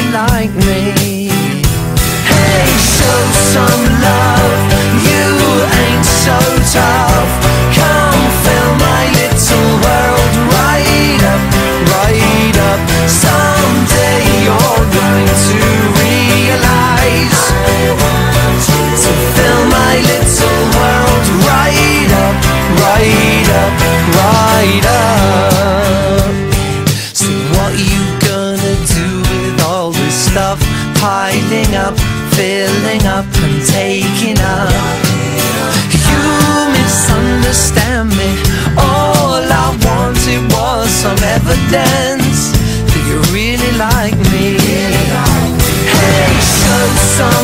really like me. Hey, show some love, you ain't so tough. Come fill my little world right up, right up. Someday you're going to realize, to fill my little world right up, right up, right up. So what you gonna do with all this stuff piling up, filling up and taking up? You misunderstand me. All I wanted was some evidence that you really like me. Hey, show some